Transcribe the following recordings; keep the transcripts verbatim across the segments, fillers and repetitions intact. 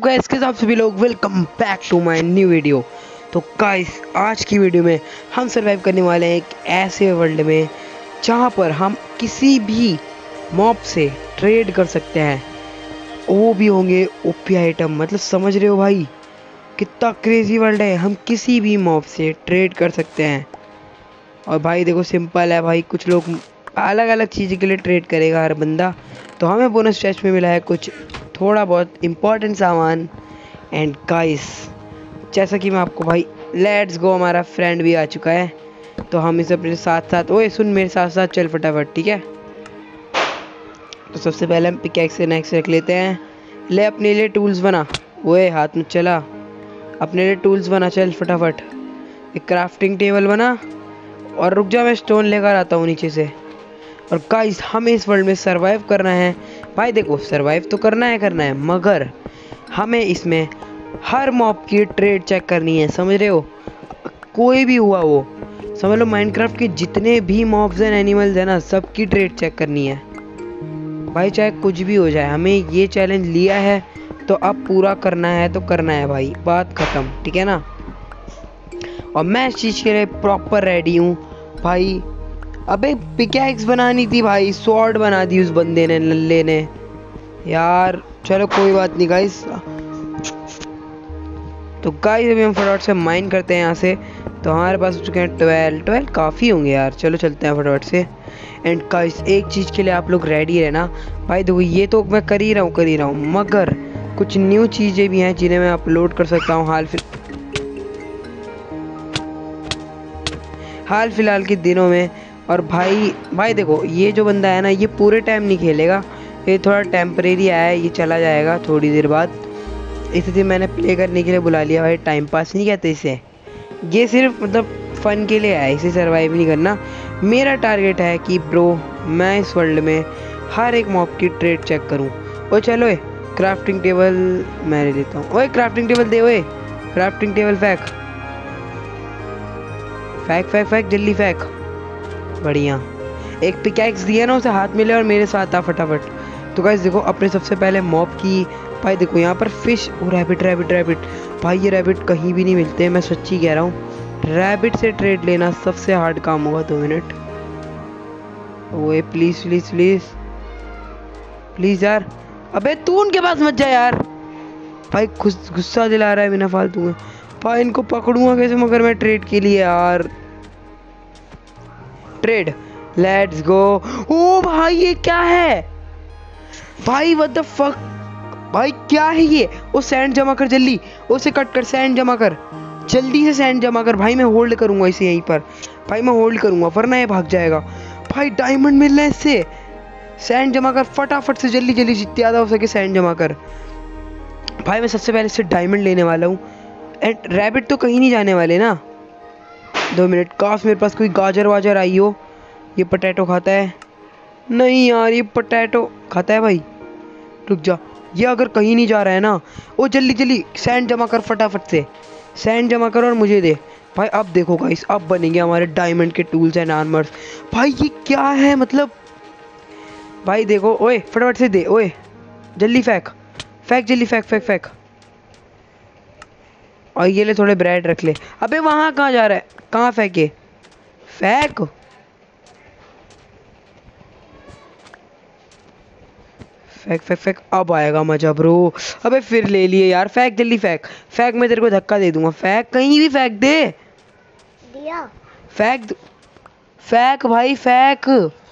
Guys के साथ सभी लोग welcome back to my new video. तो गाइस आज की वीडियो में हम सरवाइव करने वाले हैं एक ऐसे वर्ल्ड में जहां पर हम किसी भी मॉब से ट्रेड कर सकते हैं, वो भी होंगे ओपी आइटम। मतलब समझ रहे हो भाई कितना क्रेजी वर्ल्ड है। हम किसी भी मॉब से ट्रेड कर सकते हैं। और भाई देखो सिंपल है भाई, कुछ लोग अलग अलग चीज़ के लिए ट्रेड करेगा हर बंदा। तो हमें बोनस चेस्ट में मिला है कुछ थोड़ा बहुत इम्पोर्टेंट सामान। एंड गाइस जैसा कि मैं आपको भाई लेट्स गो, हमारा फ्रेंड भी आ चुका है तो हम इसे अपने साथ साथ, ओए सुन मेरे साथ साथ चल फटाफट, ठीक है। तो सबसे पहले हम पिकैक्स से नेक्स्ट रख लेते हैं। ले अपने लिए टूल्स बना, ओए हाथ में चला, अपने लिए टूल्स बना चल फटाफट। एक क्राफ्टिंग टेबल बना और रुक जा मैं स्टोन लेकर आता हूँ नीचे से। और गाइस हमें इस वर्ल्ड में सरवाइव करना है भाई। देखो सरवाइव तो करना है करना है मगर हमें इसमें हर मॉब की ट्रेड चेक करनी है, समझ रहे हो। कोई भी हुआ वो, समझ लो माइनक्राफ्ट के जितने भी मॉब्स एंड एनिमल्स है ना, सबकी ट्रेड चेक करनी है भाई, चाहे कुछ भी हो जाए। हमें ये चैलेंज लिया है तो अब पूरा करना है तो करना है भाई, बात खत्म, ठीक है ना। और मैं इस चीज़ के लिए प्रॉपर रेडी हूँ भाई। अबे पिकैक्स बनानी थी भाई, स्वॉर्ड बना दी उस बंदे ने, लल्ले ने यार। चलो कोई बात नहीं गाइस। तो गाइस अभी हम फटाफट से माइन करते हैं यहाँ से। तो हमारे पास हो चुके हैं ट्वेल्व ट्वेल्व काफ़ी होंगे यार। चलो चलते हैं फटाफट से। एंड गाइस एक चीज़ के लिए आप लोग रेडी रहना भाई। देखो ये तो मैं कर ही रहा हूँ कर ही रहा हूँ मगर कुछ न्यू चीज़ें भी हैं जिन्हें मैं अपलोड कर सकता हूँ हाल फिल हाल फिलहाल के दिनों में। और भाई भाई देखो ये जो बंदा है ना, ये पूरे टाइम नहीं खेलेगा, ये थोड़ा टेम्परेरी आया है, ये चला जाएगा थोड़ी देर बाद। इसलिए मैंने प्ले करने के लिए बुला लिया भाई, टाइम पास नहीं कहते इसे, ये सिर्फ मतलब फ़न के लिए आया, इसे सरवाइव नहीं करना। मेरा टारगेट है कि ब्रो मैं इस वर्ल्ड में हर एक मॉब की ट्रेड चेक करूँ। ओ चलो ए क्राफ्टिंग टेबल मैं ले लेता हूँ। ओए क्राफ्टिंग टेबल दे, ओए क्राफ्टिंग टेबल फेंक फेंक फेंक फेंक जल्दी फेंक। बढ़िया, एक पिकैक्स दिया ना उसे हाथ में ले और मेरे साथ आ फटाफट। तो गाइस देखो अपने सबसे पहले मॉब की भाई, देखो यहाँ पर फिश और रैबिट रैबिट रैबिट भाई, ये रैबिट कहीं भी नहीं मिलते, मैं सच्ची कह रहा हूँ। रैबिट से ट्रेड लेना सबसे हार्ड काम होगा। दो मिनट, ओए प्लीज प्लीज प्लीज प्लीज यार। अबे तू उनके पास मत जा यार भाई, गुस्सा दिला रहा है बिना फालतू में भाई। इनको पकड़ूंगा कैसे मगर मैं ट्रेड के लिए यार। Trade let's go. ओ भाई ये क्या है भाई, व्हाट द फक भाई, क्या है ये। वो सैंड जमा कर जल्दी, उसे कट कर, सैंड जमा कर जल्दी से, सैंड जमा कर भाई। मैं होल्ड करूंगा इसे यहीं पर भाई, मैं होल्ड करूंगा वरना ये भाग जाएगा भाई। डायमंड मिल रहा है इससे, सैंड जमा कर फटाफट से, जल्दी जल्दी जितनी ज़्यादा हो सके सैंड जमा कर भाई। मैं सबसे पहले इससे डायमंड लेने वाला हूँ। एंड रैबिट तो कहीं नहीं जाने वाले ना। दो मिनट, काश मेरे पास कोई गाजर वाजर आई हो। ये पोटैटो खाता है? नहीं यार ये पोटैटो खाता है भाई। रुक जा, ये अगर कहीं नहीं जा रहा है ना, वो जल्दी जल्दी सैंड जमा कर फटाफट से, सैंड जमा कर और मुझे दे भाई। अब देखो गाइस अब बनेंगे हमारे डायमंड के टूल्स एंड आर्मर्स भाई। ये क्या है मतलब भाई, देखो ओए फटाफट से दे, ओए जल्दी फेंक फेंक जल्दी फेंक फेंक फेंक। और ये ले थोड़े ब्रेड रख ले। अबे वहाँ कहाँ जा रहा है, कहाँ फेंके, फेंक फेंक फेंक फेंक। अब आएगा मजा ब्रो। अबे फिर ले लिए यार, फेंक जल्दी फेंक फेंक, मैं तेरे को धक्का दे दूंगा। फेंक कहीं भी फेंक दे, दिया फेंक फेंक भाई फेंक।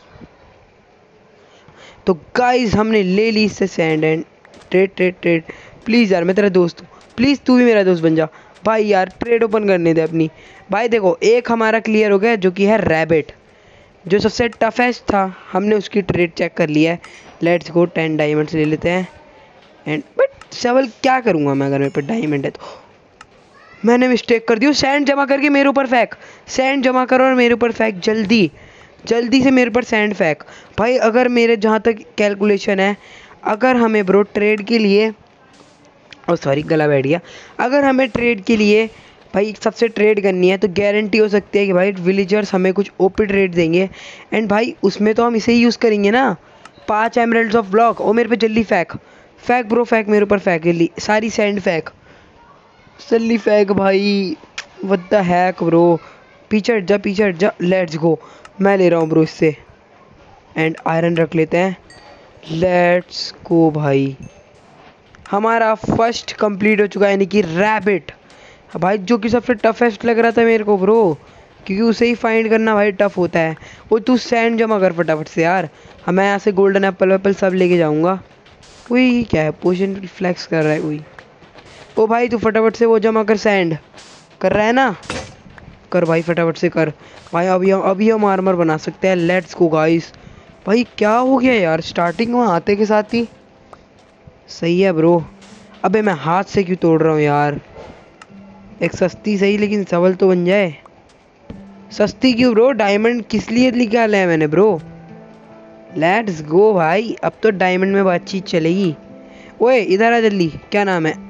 तो गाइस हमने ले ली इससे sand and trade trade trade. Please यार मैं तेरा दोस्त हूँ, प्लीज़ तू भी मेरा दोस्त बन जा भाई। यार ट्रेड ओपन करने दे अपनी भाई। देखो एक हमारा क्लियर हो गया जो कि है रैबिट, जो सबसे टफेस्ट था, हमने उसकी ट्रेड चेक कर लिया है। लेट्स गो, टेन डायमंड्स ले लेते हैं। एंड बट सवाल क्या करूँगा मैं अगर मेरे पे डायमंड है तो। मैंने मिस्टेक कर दी, सैंड जमा करके मेरे ऊपर फेंक, सैंड जमा करो और मेरे ऊपर फेंक जल्दी जल्दी से, मेरे ऊपर सैंड फेंक भाई। अगर मेरे जहाँ तक कैलकुलेशन है, अगर हमें ब्रो ट्रेड के लिए, ओ सॉरी गला बैठ गया, अगर हमें ट्रेड के लिए भाई सबसे ट्रेड करनी है तो गारंटी हो सकती है कि भाई विलेजर्स हमें कुछ ओपी ट्रेड देंगे। एंड भाई उसमें तो हम इसे ही यूज़ करेंगे ना, पाँच एमरल्ड्स ऑफ ब्लॉक। ओ मेरे पे जल्दी फेंक फेंक ब्रो फेंक, मेरे ऊपर फेंक ली सारी सैंड, फेंक सल्ली फेंक भाई। व्हाट द हैक ब्रो, पीछे हट जा पीछे हट जा। लेट्स गो, मैं ले रहा हूँ ब्रो इससे। एंड आयरन रख लेते हैं। लेट्स गो भाई, हमारा फर्स्ट कंप्लीट हो चुका है, यानी कि रैबिट भाई, जो कि सबसे टफेस्ट लग रहा था मेरे को ब्रो, क्योंकि उसे ही फाइंड करना भाई टफ होता है। वो तू सैंड जमा कर फटाफट से यार, हम मैं यहाँ से गोल्डन एप्पल वेप्पल सब लेके जाऊँगा। वही क्या है, पोशन फ्लैक्स कर रहा है कोई। ओ भाई तू फटाफट से वो जमा कर, सैंड कर रहा है ना, कर भाई फटाफट से कर भाई। अभी हम अभी हम आर्मर बना सकते हैं। Let's go guys. भाई क्या हो गया यार, स्टार्टिंग में आते के साथ ही सही है ब्रो। अबे मैं हाथ से क्यों तोड़ रहा हूँ यार, एक सस्ती सही लेकिन सवल तो बन जाए। सस्ती क्यों ब्रो, डायमंड किस लिए निकाला है मैंने ब्रो। लेट्स गो भाई, अब तो डायमंड में बातचीत चलेगी। ओए इधर आ जल्दी, क्या नाम है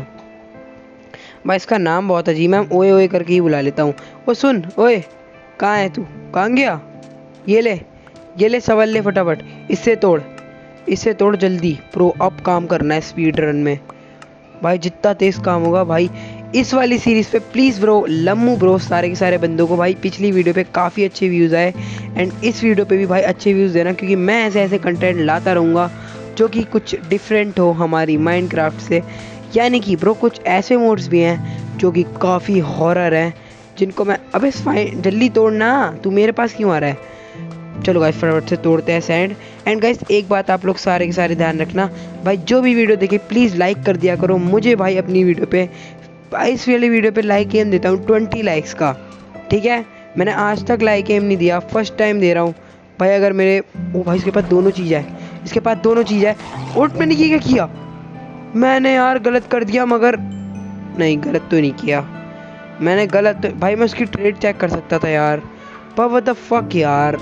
भाई, इसका नाम बहुत अजीब है, ओए ओए करके ही बुला लेता हूँ। ओ सुन, ओए कहाँ है तू, कहाँ गया। ये ले ये ले सवाल ले फटाफट, इससे तोड़ इससे तोड़ जल्दी प्रो। अब काम करना है स्पीड रन में भाई, जितना तेज काम होगा भाई। इस वाली सीरीज़ पे प्लीज़ ब्रो, लम्मू ब्रो सारे के सारे बंदों को भाई, पिछली वीडियो पे काफ़ी अच्छे व्यूज़ आए एंड इस वीडियो पे भी भाई अच्छे व्यूज़ देना, क्योंकि मैं ऐसे ऐसे कंटेंट लाता रहूँगा जो कि कुछ डिफरेंट हो हमारी माइनक्राफ्ट से। यानी कि ब्रो कुछ ऐसे मोड्स भी हैं जो कि काफ़ी हॉरर हैं, जिनको मैं, अबे फाइन जल्दी तोड़ना, तू मेरे पास क्यों आ रहा है। चलो गाइस फटाफट से तोड़ते हैं सैंड। एंड गाइस एक बात आप लोग सारे के सारे ध्यान रखना भाई, जो भी वीडियो देखे प्लीज़ लाइक कर दिया करो मुझे भाई अपनी वीडियो पे। इस वाली वीडियो पे लाइक एम देता हूँ ट्वेंटी लाइक्स का, ठीक है। मैंने आज तक लाइक एम नहीं दिया, फर्स्ट टाइम दे रहा हूँ भाई। अगर मेरे, ओ भाई इसके पास दोनों चीज़ है, इसके पास दोनों चीज़ है। उठ मैंने ये क्या किया, मैंने यार गलत कर दिया, मगर नहीं गलत तो नहीं किया मैंने, गलत तो, भाई मैं उसकी ट्रेड चेक कर सकता था यार, पर व्हाट द फक यार।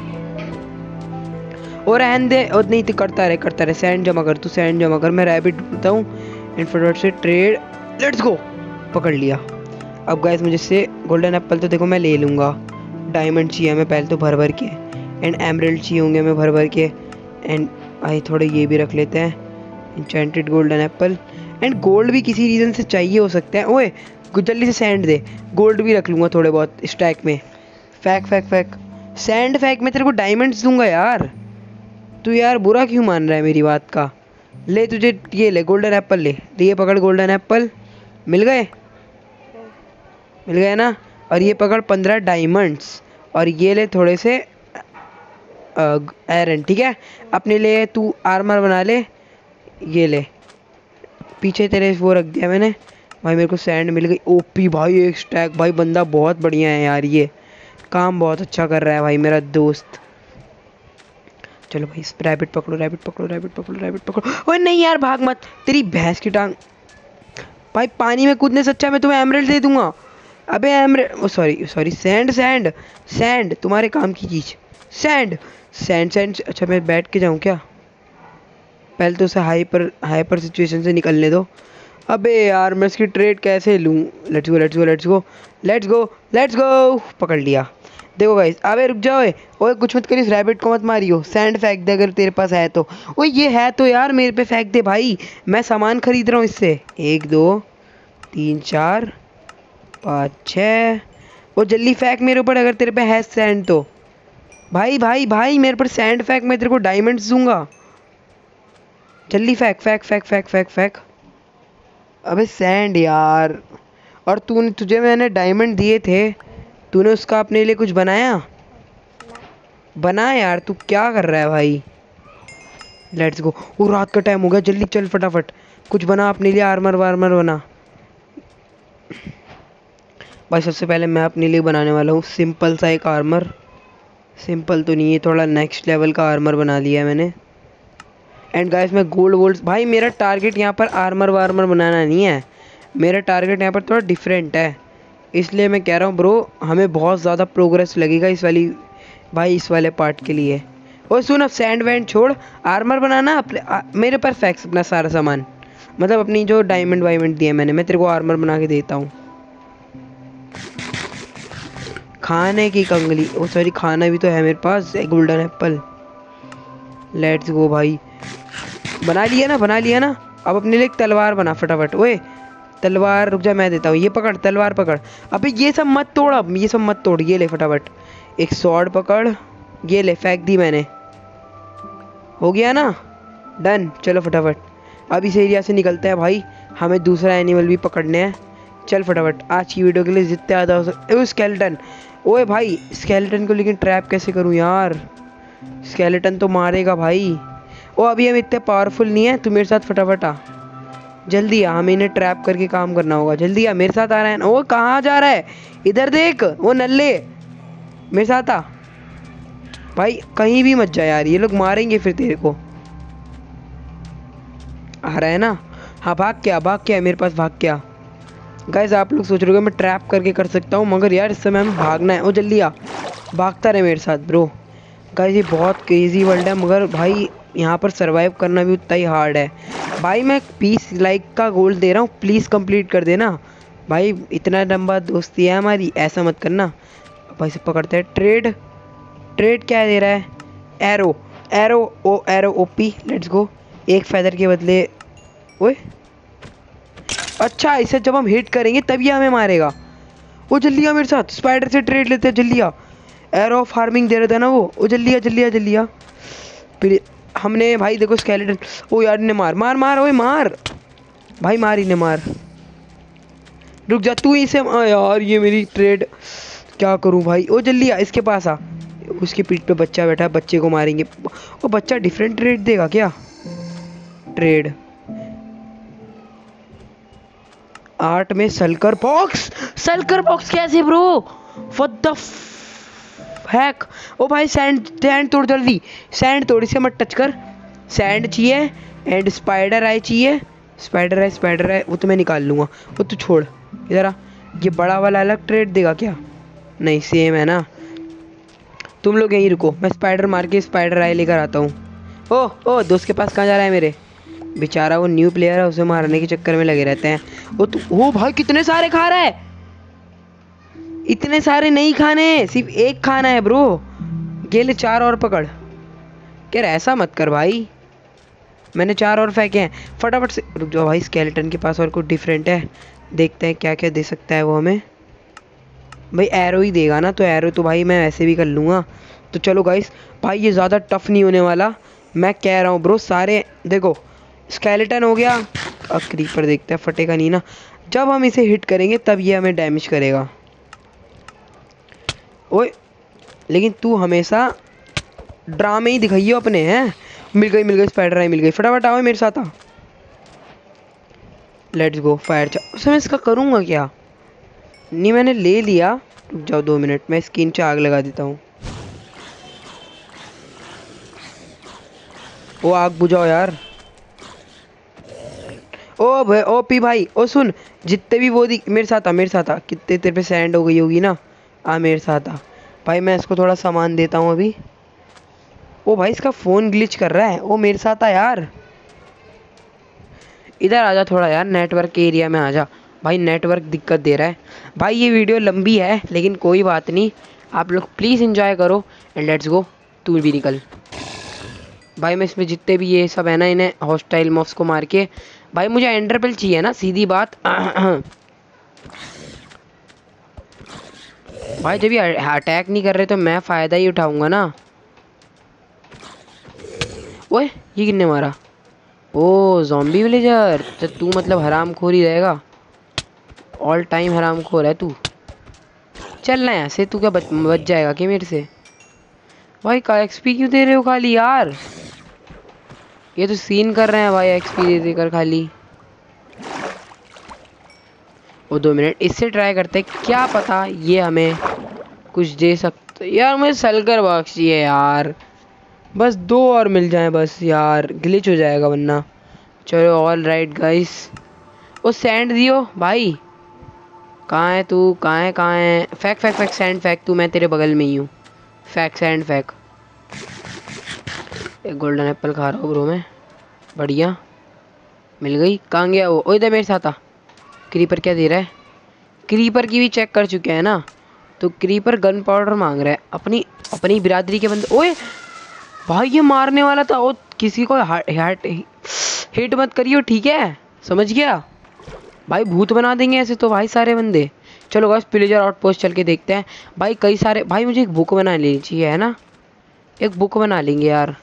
और रहन दे, और नहीं तो करता रहे करता रहे सैंड जमा कर, तू सैंड जमा कर, मैं रैबिट ढूंढता हूँ। एंड फटाफट से ट्रेड, लेट्स गो, पकड़ लिया। अब गाइस मुझे से गोल्डन एप्पल तो देखो मैं ले लूँगा, डायमंड चाहिए हमें पहले तो भर भर के, एंड एमरल्ड चाहिए होंगे हमें भर भर के। एंड भाई थोड़े ये भी रख लेते हैं, enchanted golden apple. And gold भी किसी रीज़न से चाहिए हो सकता है। ओए जल्दी से सैंड दे, गोल्ड भी रख लूँगा थोड़े बहुत स्टैक में। फैक फैक फैक सैंड फैक, मैं तेरे को डायमंड्स दूंगा यार, तू यार बुरा क्यों मान रहा है मेरी बात का। ले तुझे ये ले गोल्डन एप्पल, ले ये पकड़ गोल्डन एप्पल, मिल गए मिल गए ना। और ये पकड़ पंद्रह डायमंड्स, और ये ले थोड़े से आयरन, ठीक है। अपने लिए तू आर्मर बना ले, ये ले पीछे तेरे वो रख दिया मैंने भाई। मेरे को सैंड मिल गई ओपी भाई, एक स्टैक भाई, बंदा बहुत बढ़िया है यार, ये काम बहुत अच्छा कर रहा है भाई मेरा दोस्त। चलो भाई रैबिट पकड़ो रैबिट पकड़ो रैबिट पकड़ो रैबिट पकड़ो। ओए नहीं यार भाग मत, तेरी भैंस की टांग भाई, पानी में कूदने से अच्छा मैं तुम्हें एमरल्ड दे दूंगा। अबे emerald, oh sorry sorry sand sand sand तुम्हारे काम की चीज़, सैंड सैंड सैंड। अच्छा मैं बैठ के जाऊँ क्या, पहले तो उसे हाइपर हाइपर सिचुएशन से निकलने दो। अबे यार मैं इसकी ट्रेड कैसे लूँ। Let's go let's go let's go let's go let's go, पकड़ लिया। देखो गाइस, अबे रुक जाओ, ओए कुछ मत करिए, रैबिट को मत मारियो, सैंड फेंक दे अगर तेरे पास है तो। ओए ये है तो यार मेरे पे फेंक दे भाई, मैं सामान खरीद रहा हूँ इससे। एक दो तीन चार पाँच छः, वो जल्दी फेंक मेरे ऊपर अगर तेरे पे है सैंड तो। भाई भाई भाई मेरे पर सैंड फेंक, मैं तेरे को डायमंड्स दूंगा, जल्दी फेंक फेंक फेंक फेंक फेंक फेंक। अबे सैंड यार, और तूने, तुझे मैंने डायमंड दिए थे, तूने उसका अपने लिए कुछ बनाया, बना यार, तू क्या कर रहा है भाई। लेट्स गो, वो रात का टाइम हो गया, जल्दी चल फटाफट कुछ बना अपने लिए, आर्मर वार्मर बना भाई। सबसे पहले मैं अपने लिए बनाने वाला हूँ सिंपल सा एक आर्मर, सिंपल तो नहीं है, थोड़ा नेक्स्ट लेवल का आर्मर बना लिया है मैंने। एंड गाइस मैं गोल्ड वोल्ड, भाई मेरा टारगेट यहाँ पर आर्मर वार्मर बनाना नहीं है, मेरा टारगेट यहाँ पर थोड़ा डिफरेंट है, इसलिए मैं कह रहा हूँ ब्रो हमें बहुत ज़्यादा प्रोग्रेस लगेगा इस वाली भाई, इस वाले पार्ट के लिए। और सुन अब सैंड वैंड छोड़, आर्मर बनाना अपने आ, मेरे पर फैक्स अपना सारा सामान, मतलब अपनी जो डायमंड वायमंड दिए मैंने, मैं तेरे को आर्मर बना के देता हूँ। खाने की कंगली, ओ सॉरी खाना भी तो है मेरे पास, गोल्डन एप्पल। लेट्स गो भाई, बना लिया ना बना लिया ना। अब अपने लिए एक तलवार बना फटाफट। ओए तलवार, रुक जा मैं देता हूँ। ये पकड़ तलवार पकड़। अबे ये सब मत तोड़, अब ये सब मत तोड़। ये ले फटाफट एक स्वॉर्ड पकड़। ये ले फेंक दी मैंने। हो गया ना, डन। चलो फटाफट अब इस एरिया से निकलते हैं भाई, हमें दूसरा एनिमल भी पकड़ने हैं। चल फटाफट आज की वीडियो के लिए जितने ज़्यादा हो सके। ओ स्केलेटन, ओए भाई स्केलेटन को लेकिन ट्रैप कैसे करूँ यार, स्केलेटन तो मारेगा भाई। ओ अभी हम इतने पावरफुल नहीं है, तू मेरे साथ फटाफट आ, जल्दी आ, हमें इन्हें ट्रैप करके काम करना होगा। जल्दी आ, मेरे साथ आ रहा है ना। वो कहाँ जा रहा है, इधर देख, वो नल्ले मेरे साथ आ भाई, कहीं भी मत जा यार, ये लोग मारेंगे फिर तेरे को। आ रहा है ना, हाँ भाग क्या भाग क्या मेरे पास भाग क्या। गाइस आप लोग सोच रहे हो मैं ट्रैप करके कर सकता हूँ, मगर यार इस समय हमें भागना है। ओ जल्दी आ, भागता रहे मेरे साथ ब्रो। गाइस ये बहुत क्रेजी वर्ल्ड है, मगर भाई यहाँ पर सरवाइव करना भी उतना ही हार्ड है भाई। मैं बीस लाइक का गोल दे रहा हूँ, प्लीज़ कंप्लीट कर देना भाई, इतना लंबा दोस्ती है हमारी, ऐसा मत करना भाई। से पकड़ते हैं ट्रेड। ट्रेड क्या दे रहा है, arrow arrow oh arrow OP, let's go. एक फेदर के बदले, ओए अच्छा इसे जब हम हिट करेंगे तब ये हमें मारेगा। वो जल्दी आ मेरे साथ, स्पाइडर से ट्रेड लेते हैं, जल्दी आ। एरो फार्मिंग दे रहा था ना वो, ओ जल्दी आ जल्दी आ जल्दी आ। फिर हमने भाई देखो स्केलेटन, ओ यार इन्हें मार मार मार, ओए मार भाई मार, इन्हें मार। रुक जा तू इसे, आ यार ये मेरी ट्रेड क्या करूं भाई। ओ जल्दी आ, इसके पास आ। उसकी पीठ पे बच्चा बैठा है, बच्चे को मारेंगे। वो बच्चा डिफरेंट ट्रेड देगा क्या, ट्रेड आर्ट में सल्कर बॉक्स। सल्कर बॉक्स कैसे bro, what the heck. Oh भाई सैंड सैंड तोड़ जल्दी, सैंड तोड़, इसे मत टच कर। सैंड चाहिए एंड स्पाइडर आई चाहिए। स्पाइडर आई स्पाइडर आई वो तो मैं निकाल लूँगा, वो तू छोड़ इधर आ। ये बड़ा वाला अलग ट्रेड देगा क्या, नहीं सेम है ना। तुम लोग यहीं रुको, मैं स्पाइडर मार के स्पाइडर आई लेकर आता हूँ। ओ ओ दोस्त के पास कहाँ जा रहा है मेरे, बेचारा वो न्यू प्लेयर है, उसे मारने के चक्कर में लगे रहते हैं। वो तो वो भाई कितने सारे खा रहा है, इतने सारे नहीं खाने, सिर्फ एक खाना है ब्रो। गेले चार और पकड़। क्या ऐसा मत कर भाई, मैंने चार और फेंके हैं, फटाफट से। रुक जाओ भाई, स्केलेटन के पास और कुछ डिफरेंट है, देखते हैं क्या क्या दे सकता है वो हमें। भाई एरो ही देगा ना, तो एरो तो भाई मैं ऐसे भी कर लूँगा। तो चलो गाइस भाई ये ज़्यादा टफ नहीं होने वाला, मैं कह रहा हूँ ब्रो। सारे देखो स्केलेटन हो गया, अब क्रीपर देखते हैं फटेगा नहीं ना। जब हम इसे हिट करेंगे तब ये हमें डैमेज करेगा। ओए लेकिन तू हमेशा ड्रामे ही दिखाइयो अपने, हैं। मिल गई मिल गई स्पाइडर आई मिल गई, फटाफट आओ मेरे साथ आ। लेट्स गो फायर चा उसे मैं इसका करूँगा क्या, नहीं मैंने ले लिया। रुक जाओ दो मिनट, मैं स्किन से आग लगा देता हूँ। वो आग बुझाओ यार। ओ भाई ओ पी भाई, ओ सुन, जितने भी वो दिख मेरे साथ आ, मेरे साथ आ। कितने तेरे पे सैंड हो गई होगी ना, आ मेरे साथ आ भाई, मैं इसको थोड़ा सामान देता हूँ अभी। ओ भाई इसका फ़ोन ग्लिच कर रहा है, ओ मेरे साथ आ यार, इधर आजा थोड़ा यार, नेटवर्क के एरिया में आजा भाई, नेटवर्क दिक्कत दे रहा है भाई। ये वीडियो लंबी है लेकिन कोई बात नहीं, आप लोग प्लीज़ एंजॉय करो एंड लेट्स गो। तू भी निकल भाई, मैं इसमें जितने भी ये सब है ना, इन्हें हॉस्टाइल मॉब्स को मार के भाई, मुझे एंडरपेल चाहिए ना, सीधी बात। भाई जब ये अटैक नहीं कर रहे तो मैं फ़ायदा ही उठाऊंगा ना। ओए ये किसने मारा, ओ ज़ॉम्बी विलेजर, तो तू मतलब हरामखोर ही रहेगा, ऑल टाइम हरामखोर है तू। चल ना यहाँ से, तू क्या बच बच जाएगा क्या मेरे से। भाई का एक्सपी क्यों दे रहे हो खाली यार, ये तो सीन कर रहे हैं भाई एक्सपी दे देकर खाली। वो दो मिनट इससे ट्राई करते हैं, क्या पता ये हमें कुछ दे सकते यार। मुझे सलकर बॉक्स चाहिए यार, बस दो और मिल जाए बस यार, ग्लिच हो जाएगा वरना। चलो ऑल राइट गाइस, वो सैंड दियो भाई, कहाँ है तू, कहाँ है कहाँ है, फेंक फेंक फेंक सैंड फेंक तू, मैं तेरे बगल में ही हूँ, फेंक सैंड फेंक। एक गोल्डन एप्पल खा रहा हूँ ब्रो मैं, बढ़िया मिल गई। कहाँ गया वो, ओ इधर मेरे साथ आ। क्रीपर क्या दे रहा है, क्रीपर की भी चेक कर चुके हैं ना, तो क्रीपर गन पाउडर मांग रहा है, अपनी अपनी बिरादरी के बंदे। ओए भाई ये मारने वाला था, वो किसी को हार्ट हिट मत करियो, ठीक है, समझ गया भाई, भूत बना देंगे ऐसे तो भाई सारे बंदे। चलो गाइस पिलेजर आउटपोस्ट चल के देखते हैं भाई। कई सारे भाई, मुझे एक बुक बना लेनी चाहिए है ना, एक बुक बना लेंगे यार।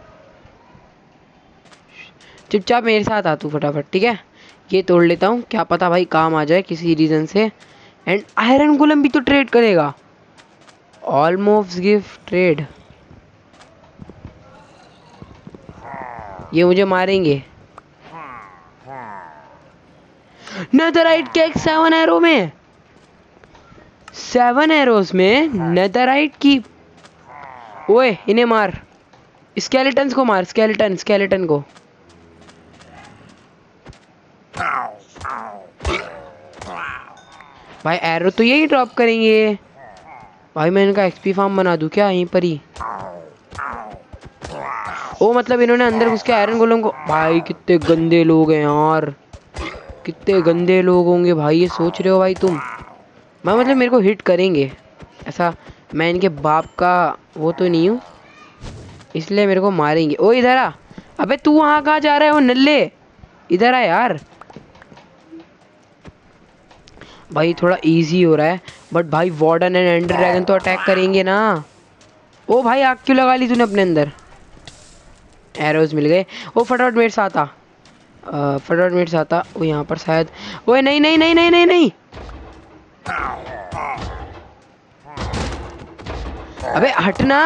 चुपचाप मेरे साथ आ तू फटाफट, ठीक है। ये तोड़ लेता हूँ, क्या पता भाई काम आ जाए किसी रीज़न से। एंड आयरन गोलम भी तो ट्रेड करेगा। Almost give trade. ये मुझे मारेंगे। नेदरराइट केक सेवन एरो में, सेवन एरोस में नेदरराइट की। ओए इन्हें मार, स्केलेटन्स को मार, स्केलेटन स्केलेटन को। भाई एरो तो यही ड्रॉप करेंगे भाई। मैं इनका एक्सपी फार्म बना दूं क्या यहीं पर ही? ओ मतलब इन्होंने अंदर घुस के आयरन गोलम को। भाई कितने गंदे लोग हैं यार, कितने गंदे लोग होंगे भाई, ये सोच रहे हो भाई तुम? मैं मतलब मेरे को हिट करेंगे ऐसा, मैं इनके बाप का वो तो नहीं हूँ, इसलिए मेरे को मारेंगे। ओ इधर आ। अबे तू वहाँ कहाँ जा रहा है वो नल्ले, इधर आ यार। भाई थोड़ा इजी हो रहा है, बट भाई वार्डन एंड एंडर ड्रैगन तो अटैक करेंगे ना। ओ भाई आग क्यों लगा ली तूने अपने अंदर? एरोज मिल गए। ओ फटाफट मेरे साथ आ, फटाफट मेरे साथ आ। वो यहाँ पर शायद, ओए नहीं नहीं नहीं नहीं नहीं नहीं। अबे हटना।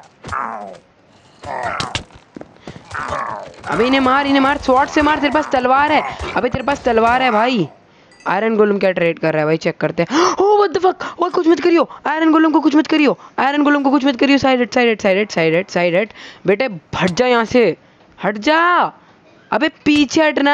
अबे इन्हें मार, इन्हें मार, स्वॉर्ड से मार, तेरे पास तलवार है। अबे तेरे पास तलवार है भाई। आयरन गोलम क्या ट्रेड कर रहा है भाई, चेक करते हैं। ओह व्हाट द फक, ओए कुछ मत करियो, आयरन गोलम को कुछ मत करियो, आयरन गोलम को कुछ मत करियो। साइड हट, साइड हट, साइड हट, साइड हट, साइड हट। बेटे हट जा यहाँ से, हट जा। अबे पीछे हटना।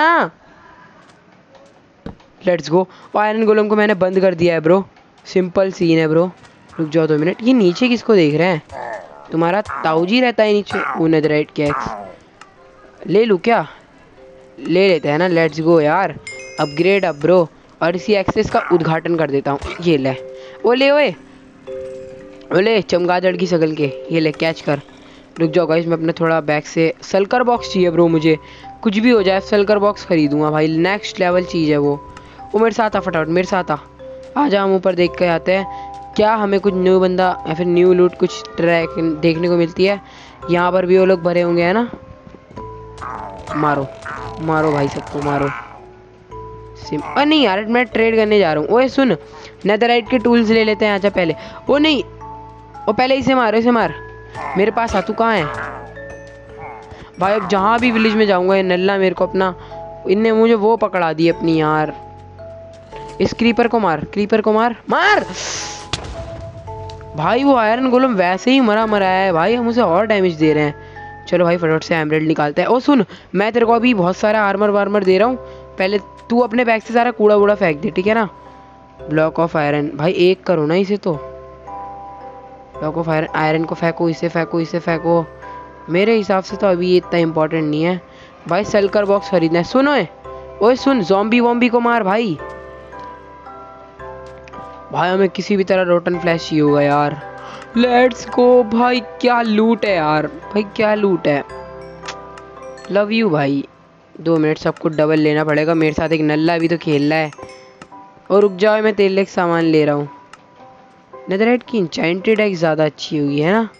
Let's go. आयरन गोलम को मैंने बंद कर दिया है ब्रो, सिंपल सीन है ब्रो। रुक जाओ दो मिनट, ये नीचे किसको देख रहे हैं? तुम्हारा ताऊजी रहता है नीचे। वो नेदरराइट कैक्स ले लूँ क्या? ले लेते हैं ना, लेट्स गो यार। Upgrade up bro. और इसी एक्सेस का उद्घाटन कर देता हूँ। ये ले, ओ ले, ओए ओले चमगादड़ की शक्ल के, ये ले कैच कर। रुक जाओ गाइस, मैं अपने थोड़ा बैग से सल्कर बॉक्स चाहिए ब्रो मुझे, कुछ भी हो जाए सल्कर बॉक्स खरीदूंगा भाई, नेक्स्ट लेवल चीज़ है वो। वो मेरे साथ आ फटाफट, मेरे साथ आ। आ जा, हम ऊपर देख के आते हैं क्या हमें कुछ न्यू बंदा या फिर न्यू लूट कुछ ट्रैक देखने को मिलती है। यहाँ पर भी वो लोग भरे होंगे है ना। मारो मारो भाई, सबको मारो। सिम अरे नहीं यार, मैं ट्रेड करने जा रहा हूँ। ओए सुन, नेदरराइट के टूल्स ले लेते हैं। अच्छा पहले वो नहीं, वो पहले इसे मार, इसे मार। मेरे पास आ, तू कहाँ है भाई? अब जहाँ भी विलेज में जाऊँगा ये नल्ला मेरे को अपना, इनने मुझे वो पकड़ा दी अपनी यार। इस क्रीपर को मार, क्रीपर को मार, मार भाई। वो आयरन गोलम वैसे ही मरा मरा है भाई, हम उसे और डैमेज दे रहे हैं। चलो भाई फटाफट से एमराल्ड निकालते हैं। ओ सुन, मैं तेरे को अभी बहुत सारा आर्मर वार्मर दे रहा हूँ, पहले तू अपने बैग से सारा कूड़ा वूड़ा फेंक दे, ठीक है ना। ब्लॉक ऑफ आयरन भाई, एक करो ना इसे तो। ब्लॉक ऑफ आयरन, आयरन को फेंको, इसे फेंको, इसे फेंको। मेरे हिसाब से तो अभी ये इतना इंपॉर्टेंट नहीं है भाई। सल्कर बॉक्स खरीदना है। सुनो ओए सुन, ज़ॉम्बी वॉम्बी को मार भाई। भाई हमें किसी भी तरह रोटन फ्लैश ही होगा यार। लेट्स गो भाई, क्या लूट है यार भाई, क्या लूट है। लव यू भाई। दो मिनट, सबको डबल लेना पड़ेगा। मेरे साथ एक नल्ला भी तो खेल रहा है। और रुक जाओ, मैं तेरे लिए एक सामान ले रहा हूँ। नेदरराइट की इंचेंटेड एक्स ज़्यादा अच्छी होगी है ना।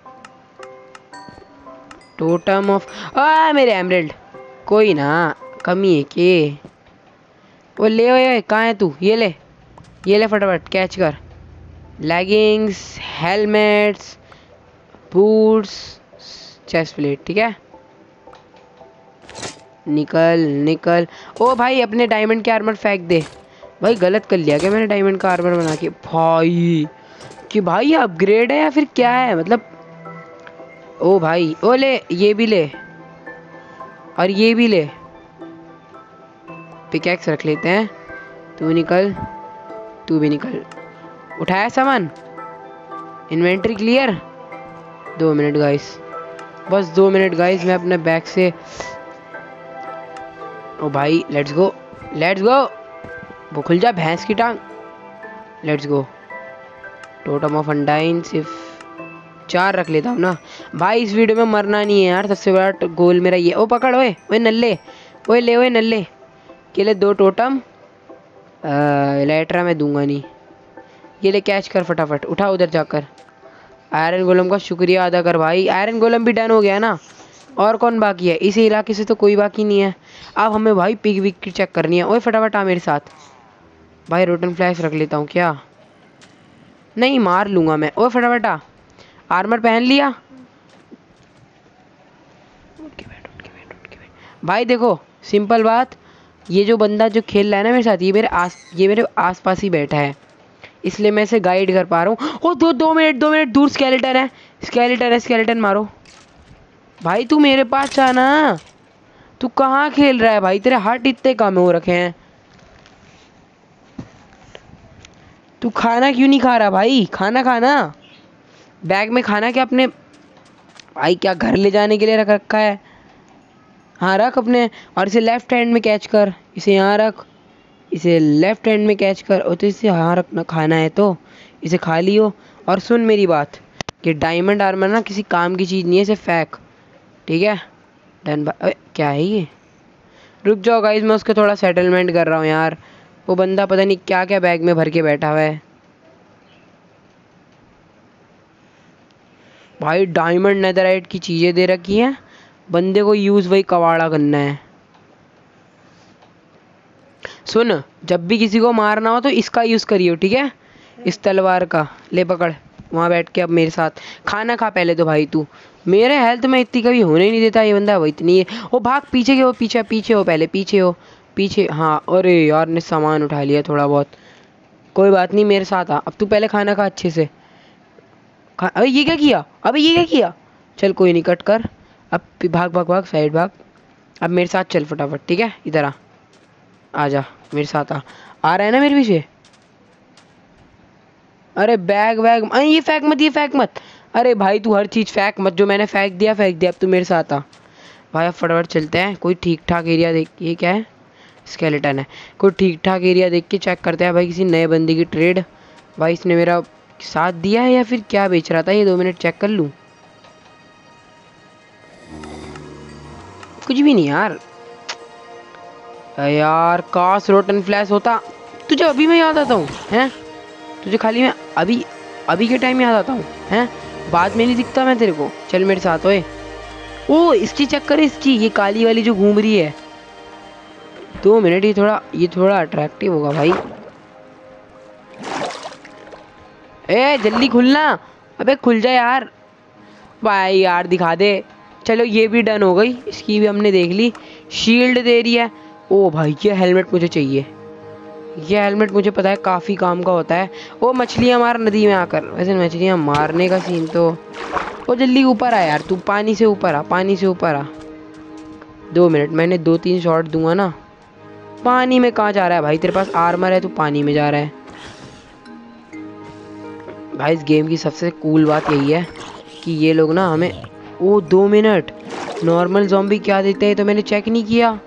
टोटम ऑफ आ मेरे एमराल्ड, कोई ना कमी है के। वो ले, ओए कहाँ है तू? ये ले, ये ले फटाफट कैच कर। Leggings, helmets, boots, chest plate, ठीक है। निकल निकल। ओ भाई अपने डायमंड के आर्मर फेंक दे भाई। गलत कर लिया क्या मैंने डायमंड का आर्मर बना के भाई? कि भाई ये अपग्रेड है या फिर क्या है मतलब? ओ भाई, ओ ले, ये भी ले और ये भी ले। पिकैक्स रख लेते हैं। तू निकल, तू भी निकल। उठाया सामान, इन्वेंटरी क्लियर। दो मिनट गाइस, बस दो मिनट गाइस, मैं अपने बैग से। ओ भाई लेट्स गो, लेट्स गो। वो खुल जा भैंस की टांग। Let's go. Totem of undying सिर्फ चार रख लेता हूँ ना भाई। इस वीडियो में मरना नहीं है यार, सबसे बड़ा गोल मेरा ये। ओ पकड़, ओए ओए नल्ले, ओए ले ओए नल्ले के लिए दो टोटम। लेटरा मैं दूंगा नहीं। ये ले कैच कर फटाफट, उठा उधर जाकर। आयरन गोलम का शुक्रिया अदा कर भाई। आयरन गोलम भी डन हो गया ना। और कौन बाकी है इस इलाके से? तो कोई बाकी नहीं है। अब हमें भाई पिग विग की चेक करनी है। ओए फटाफट आ मेरे साथ भाई। रोटन फ्लैश रख लेता हूँ क्या? नहीं मार लूंगा मैं। ओए फटाफट आ। आर्मर पहन लिया? भाई देखो सिंपल बात, ये जो बंदा जो खेल रहा है ना मेरे साथ, ये मेरे आस ये मेरे आस पास ही बैठा है, इसलिए मैं इसे गाइड कर पा रहा हूँ। ओ दो दो मिनट दो मिनट दूर स्केलेटन है। स्केलेटन है स्केलेटन मारो भाई। तू मेरे पास आना। तू कहाँ खेल रहा है भाई? तेरे हार्ट इतने कम हो रखे हैं। तू खाना क्यों नहीं खा रहा भाई? खाना खाना। बैग में खाना क्या अपने भाई? क्या घर ले जाने के लिए रख रखा है? हाँ रख अपने। और इसे लेफ्ट हैंड में कैच कर। इसे यहाँ रख। इसे लेफ्ट हैंड में कैच कर। और तो इसे यहाँ रखना, खाना है तो इसे खा लियो। और सुन मेरी बात, कि डायमंड आर्मर ना किसी काम की चीज़ नहीं है, इसे फेंक। ठीक है डन। अरे क्या है ये? रुक जाओ गाइस, मैं उसके थोड़ा सेटलमेंट कर रहा हूँ यार। वो बंदा पता नहीं क्या क्या बैग में भर के बैठा हुआ है भाई। डायमंड नेदरराइट की चीज़ें दे रखी हैं बंदे को, यूज़ वही कवाड़ा करना है। सुन, जब भी किसी को मारना हो तो इसका यूज़ करियो, ठीक है? इस तलवार का। ले पकड़ वहाँ बैठ के अब मेरे साथ खाना खा पहले तो भाई। तू मेरे हेल्थ में इतनी कभी होने ही नहीं देता ये बंदा, वो इतनी है। वो भाग पीछे के, वो पीछे पीछे हो, पहले पीछे हो पीछे। हाँ अरे यार ने सामान उठा लिया थोड़ा बहुत। कोई बात नहीं मेरे साथ आ। अब तू पहले खाना खा अच्छे से। खा। अबे ये क्या किया? अबे ये क्या किया? चल कोई नहीं, कट कर। अब भाग भाग भाग साइड भाग। अब मेरे साथ चल फटाफट, ठीक है? इधर आ। आ जा मेरे साथ आ। आ रहा है ना मेरे पीछे? अरे बैग वैग ये फेंक मत, ये फेंक मत। अरे भाई तू हर चीज़ फेंक मत, जो मैंने फेंक दिया फेंक दिया। अब तू मेरे साथ आ भाई। अब फटाफट चलते हैं। कोई ठीक ठाक एरिया देख। ये क्या है? स्केलेटन है। कोई ठीक ठाक एरिया देख के चेक करते हैं भाई, किसी नए बंदे की ट्रेड। भाई इसने मेरा साथ दिया है या फिर क्या बेच रहा था ये? दो मिनट चेक कर लूँ। कुछ भी नहीं यार। यार काश रोटन फ्लैश होता। तुझे अभी मैं याद आता हूँ हैं? तुझे खाली मैं अभी अभी के टाइम याद आता हूँ हैं? बाद में नहीं दिखता मैं तेरे को। चल मेरे साथ। ओए ओ इसकी चक्कर है, इसकी ये काली वाली जो घूम रही है। दो मिनट, ये थोड़ा ये थोड़ा अट्रैक्टिव होगा भाई। ए जल्दी खुलना। अबे खुल जा यार भाई। यार दिखा दे। चलो ये भी डन हो गई, इसकी भी हमने देख ली। शील्ड दे रही है। ओ भाई ये हेलमेट मुझे चाहिए। ये हेलमेट मुझे पता है काफ़ी काम का होता है। वो मछलियाँ मार नदी में आकर। वैसे मछलियाँ मारने का सीन तो। वो जल्दी ऊपर आ यार, तू पानी से ऊपर आ, पानी से ऊपर आ। दो मिनट, मैंने दो तीन शॉट दूंगा ना। पानी में कहाँ जा रहा है भाई? तेरे पास आर्मर है, तू पानी में जा रहा है भाई। इस गेम की सबसे कूल बात यही है कि ये लोग ना हमें। ओ दो मिनट, नॉर्मल ज़ॉम्बी क्या देते हैं तो मैंने चेक नहीं किया।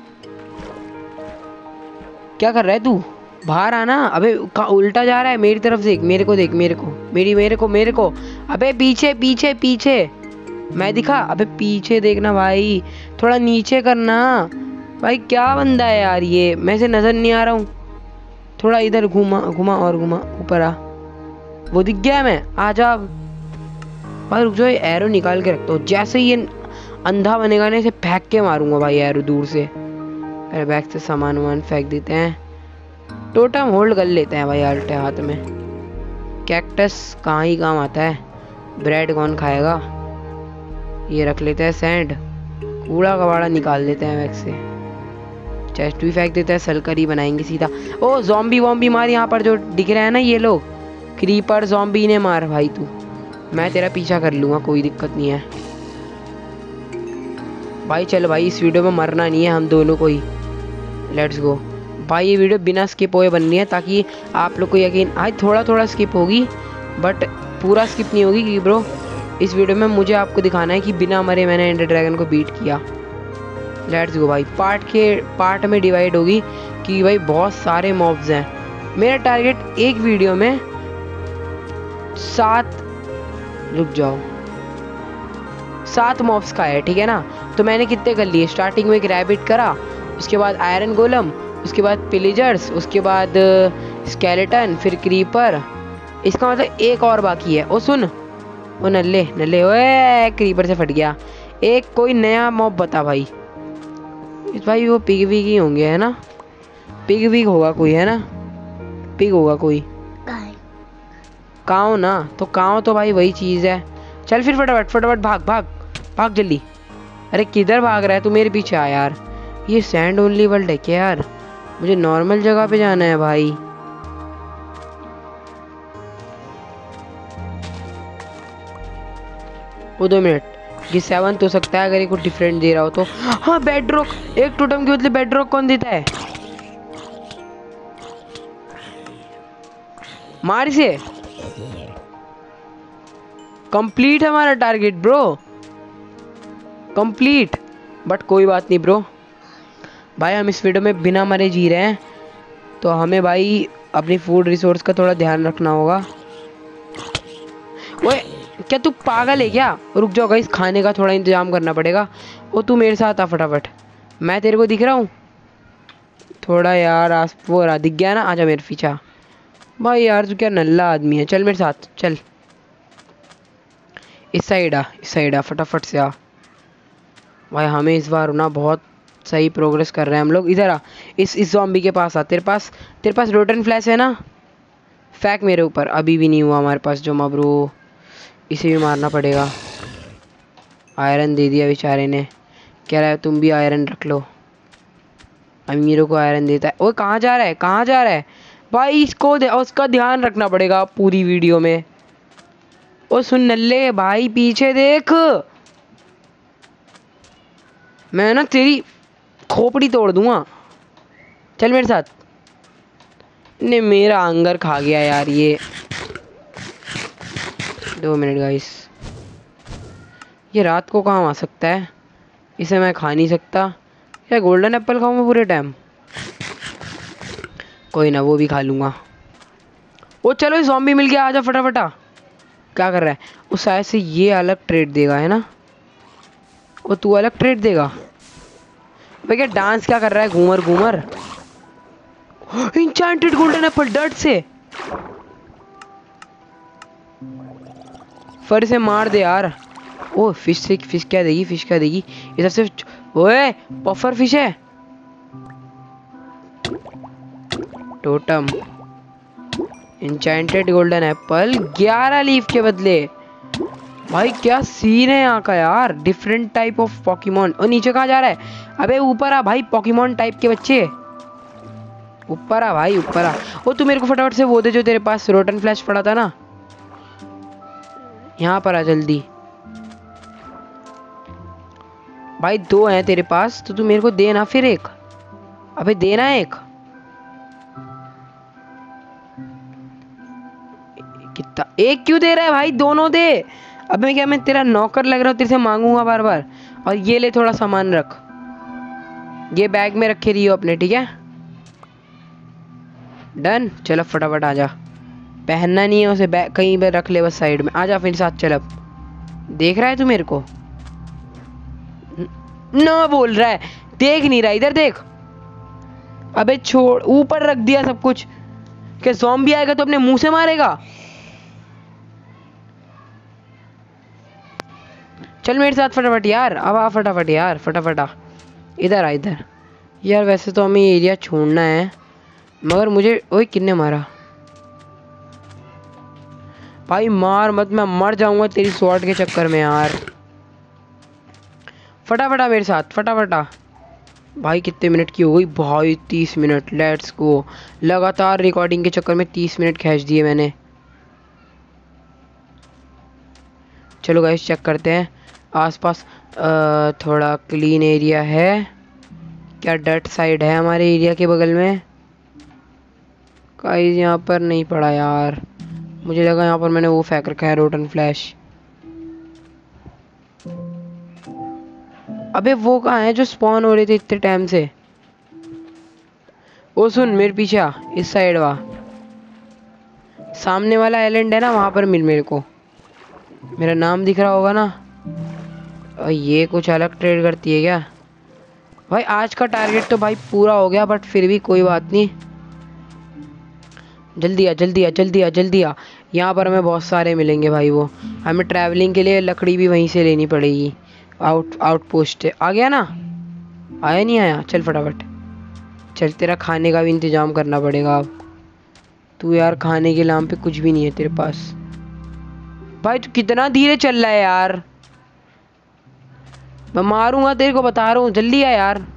क्या कर रहा है तू? बाहर आना। अबे उल्टा जा रहा है मेरी तरफ से। मेरे को देख, मेरे को मेरी मेरे को मेरे को। अबे पीछे पीछे पीछे। मैं दिखा? अबे पीछे देखना भाई, थोड़ा नीचे करना भाई। क्या बंदा है यार ये? मैं से नज़र नहीं आ रहा हूँ। थोड़ा इधर घुमा घुमा और घुमा, ऊपर आ। वो दिख गया मैं। आ जा भाई। रुक जाओ, एरो निकाल के रखता हूँ। जैसे ही ये अंधा बनेगा ना, इसे फेंक के मारूंगा भाई एरो दूर से। अरे बैग से सामान वामान फेंक देते हैं। टोटम होल्ड कर लेते हैं भाई अल्टे हाथ में। कैक्टस कहाँ ही काम आता है। ब्रेड कौन खाएगा? ये रख लेते हैं सैंड। कूड़ा कबाड़ा निकाल देते हैं बैग से। चेस्ट भी फेंक देते हैं, सलकरी बनाएंगे सीधा। ओ ज़ॉम्बी वॉम्बी मार। यहाँ पर जो दिख रहे हैं ना ये लोग, क्रीपर ज़ॉम्बी ने मार भाई। तू मैं तेरा पीछा कर लूँगा, कोई दिक्कत नहीं है भाई। चल भाई इस वीडियो में मरना नहीं है हम दोनों को ही। लेट्स गो भाई। ये वीडियो बिना स्किप हुए बननी है ताकि आप लोग को यकीन आए। थोड़ा थोड़ा स्किप होगी बट पूरा स्किप नहीं होगी, क्योंकि ब्रो इस वीडियो में मुझे आपको दिखाना है कि बिना मरे मैंने एंडर ड्रैगन को बीट किया। लेट्स गो भाई। पार्ट के पार्ट में डिवाइड होगी कि भाई बहुत सारे मॉब्स हैं। मेरा टारगेट एक वीडियो में सात, रुक जाओ, सात मॉब्स का है, ठीक है ना? तो मैंने कितने कर लिए? स्टार्टिंग में एक रैबिट करा, उसके बाद आयरन गोलम, उसके बाद पिलेजर्स, उसके बाद स्केलेटन, फिर क्रीपर। इसका मतलब एक और बाकी है। ओ सुन, ओ नल्ले नल्ले, ओए क्रीपर से फट गया। एक कोई नया मॉब बता भाई। इस भाई वो पिग विग ही होंगे है ना, पिग विग होगा कोई है ना, पिग होगा कोई। काव ना, तो काव तो भाई वही चीज है। चल फिर फटाफट फटाफट भाग भाग भाग जल्दी। अरे किधर भाग रहा है तू, मेरे पीछे आ यार। ये सैंड ओनली वर्ल्ड है क्या यार, मुझे नॉर्मल जगह पे जाना है भाई। वो दो मिनट, ये सेवंथ हो सकता है अगर ये कुछ डिफरेंट दे रहा हो तो। हाँ बेड रॉक, एक टोटम के बदले बेड रॉक कौन देता है? मार इसे। कंप्लीट हमारा टारगेट ब्रो, कंप्लीट। बट कोई बात नहीं ब्रो, भाई हम इस वीडियो में बिना मरे जी रहे हैं, तो हमें भाई अपनी फूड रिसोर्स का थोड़ा ध्यान रखना होगा। ओए क्या तू पागल है क्या? रुक जाओ गाइस, खाने का थोड़ा इंतजाम करना पड़ेगा। ओ तू मेरे साथ आ फटाफट, मैं तेरे को दिख रहा हूँ थोड़ा यार, आस वो रहा दिख गया ना, आजा मेरे पीछा। भाई यार तू क्या नल्ला आदमी है, चल मेरे साथ चल। इस साइड आ, इस साइड आ, फटाफट से आ भाई। हमें इस बार ना बहुत सही प्रोग्रेस कर रहे हैं हम लोग। इधर आ, इस इस ज़ॉम्बी के पास आ। तेरे पास तेरे पास रोटन फ्लैश है ना, फेंक मेरे ऊपर। अभी भी नहीं हुआ हमारे पास जो मबरू, इसे भी मारना पड़ेगा। आयरन दे दिया बेचारे ने, कह रहा है तुम भी आयरन रख लो। अमीरों को आयरन देता है। वो कहाँ जा रहा है, कहाँ जा रहा है भाई? इसको दे, उसका ध्यान रखना पड़ेगा पूरी वीडियो में। ओ सुन नल्ले भाई, पीछे देख, मैं ना तेरी खोपड़ी तोड़ दूंगा। चल मेरे साथ। ने मेरा अंगर खा गया यार ये। दो मिनट गाइस, ये रात को कहाँ आ सकता है? इसे मैं खा नहीं सकता। क्या गोल्डन एप्पल खाऊं मैं पूरे टाइम? कोई ना, वो भी खा लूंगा। वो चलो ज़ॉम्बी मिल गया, आजा फटाफटा। क्या कर रहा है वो? शायद से ये अलग ट्रेड देगा है ना, वो तू अलग ट्रेड देगा। भाई क्या डांस क्या कर रहा है, घूमर घूमर। इंचेंटेड गोल्डन एप्पल डट से, फर से मार दे यार। ओ फिश से, फिश क्या देगी, फिश क्या देगी इधर से? ओए पफर फिश है। टोटम, इंचेंटेड गोल्डन एप्पल, ग्यारह लीफ के बदले। भाई क्या सीन है यहाँ का यार, डिफरेंट टाइप ऑफ पॉकीमोन। और नीचे कहाँ जा रहा है? अबे ऊपर आ भाई पॉकीमोन टाइप के बच्चे, ऊपर आ भाई ऊपर आ। ओ तू मेरे को फटाफट से वो दे जो तेरे पास रोटन फ्लैश पड़ा था ना, यहाँ पर आ जल्दी। भाई दो हैं तेरे पास तो तू मेरे को देना फिर एक। अबे देना एक। कितना एक क्यों दे रहा है भाई, दोनों दे। अब मैं क्या, मैं तेरा नौकर लग रहा हूँ, तेरे से मांगूंगा बार बार? और ये ले थोड़ा सामान रख, ये बैग में रखे रहियो अपने, ठीक है? डन। चलो फटाफट आजा, पहनना नहीं है उसे, बैग कहीं पे रख ले बस साइड में। आजा फिर साथ चल। अब देख रहा है तू मेरे को? ना बोल रहा है, देख नहीं रहा, इधर देख। अबे छोड़, ऊपर रख दिया सब कुछ। क्या ज़ॉम्बी आएगा तो अपने मुंह से मारेगा? चल मेरे साथ फटाफट यार, अब आ फटाफट यार, फटाफट आ, इधर आ इधर। यार वैसे तो हमें एरिया छोड़ना है, मगर मुझे ओए किन्ने मारा? भाई मार मत, मैं मर जाऊंगा तेरी स्वॉर्ड के चक्कर में यार। फटाफट आ मेरे साथ, फटाफट आ। भाई कितने मिनट की हो गई भाई? तीस मिनट। Let's go. लगातार रिकॉर्डिंग के चक्कर में तीस मिनट खींच दिए मैंने। चलो गाइस चेक करते हैं आसपास, थोड़ा क्लीन एरिया है क्या? डर्ट साइड है हमारे एरिया के बगल में? गाइस यहाँ पर नहीं पड़ा यार, मुझे लगा यहाँ पर मैंने वो फेंक रखा है रोटन फ्लैश। अबे वो कहाँ है जो स्पॉन हो रहे थे इतने टाइम से? ओ सुन मेरे पीछे आ, इस साइड वा, सामने वाला आइलैंड है ना, वहां पर मिल मेरे को। मेरा नाम दिख रहा होगा ना। और ये कुछ अलग ट्रेड करती है क्या? भाई आज का टारगेट तो भाई पूरा हो गया, बट फिर भी कोई बात नहीं। जल्दी आ जल्दी आ जल्दी आ जल्दी आ। यहाँ पर हमें बहुत सारे मिलेंगे भाई। वो हमें ट्रैवलिंग के लिए लकड़ी भी वहीं से लेनी पड़ेगी। आउट आउटपोस्ट आ गया ना? आया नहीं आया? चल फटाफट चल, तेरा खाने का भी इंतजाम करना पड़ेगा अब। तू यार खाने के नाम पे कुछ भी नहीं है तेरे पास। भाई तू कितना धीरे चल रहा है यार, मैं मारूंगा तेरे को, बता रहा हूँ। जल्दी आ यार,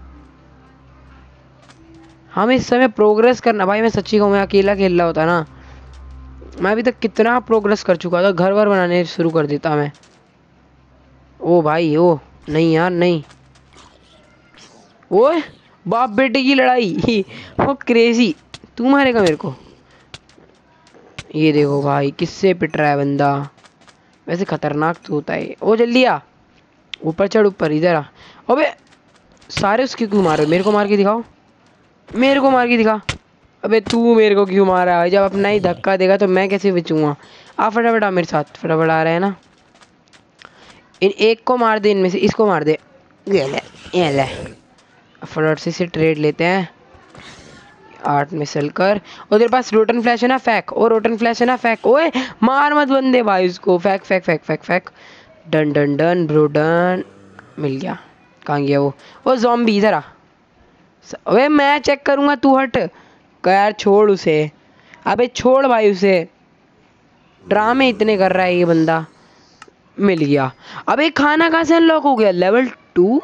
हमें इस समय प्रोग्रेस करना। भाई मैं सच्ची कहूँ, मैं अकेला खेल रहा होता ना, मैं अभी तक कितना प्रोग्रेस कर चुका था। घर वर बनाने शुरू कर देता मैं। ओ भाई ओ, नहीं यार नहीं। ओए बाप बेटे की लड़ाई वो क्रेजी। तू मारेगा मेरे को? ये देखो भाई किससे पिट रहा है बंदा। वैसे खतरनाक तो होता है। ओ जल्दी आ, ऊपर चढ़, ऊपर इधर आ। अबे सारे उसके क्यों मार रहे हो? मेरे को मार के दिखाओ, मेरे को मार के दिखा। अबे तू मेरे को क्यों मार रहा है? जब अपना ही धक्का देगा तो मैं कैसे बचूंगा? आ फटाफट आ मेरे साथ, फटाफट आ रहे हैं ना। इन एक को मार दे, इनमें से इसको मार दे। ये ले ये ले, फटाफट से इसे ट्रेड लेते हैं। आठ में सल कर। और तेरे पास रोटन फ्लैश है ना? फेंक। और रोटन फ्लैश है ना? फेंक। ओए मार मत बंदे भाई उसको। फेंक फेंक फेंक फेंक फेंक। Done done done bro done. मिल गया। कहाँ गया वो? ओ ज़ॉम्बी इधर आ। अबे मैं चेक करूंगा, तू हट। यार छोड़ उसे, अबे छोड़ भाई उसे, ड्रामे इतने कर रहा है ये बंदा। मिल गया। अबे खाना कहाँ से अनलॉक हो गया? लेवल टू